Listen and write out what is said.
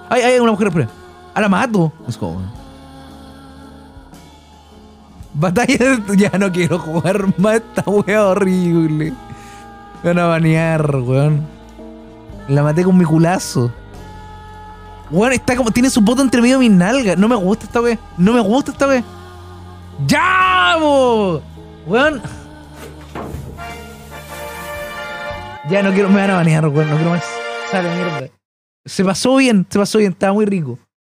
Hay una mujer afuera. ¡Ah, la mato! Es como... Batalla de... Ya no quiero jugar más esta wea horrible. Me van a banear, weón. La maté con mi culazo. Weón, está como... Tiene su poto entre medio de mis nalgas. No me gusta esta wea. No me gusta esta wea. ¡Ya, bo! Weón. Ya no quiero... Me van a banear, weón. No quiero más. Sale, mierda. Se pasó bien. Estaba muy rico.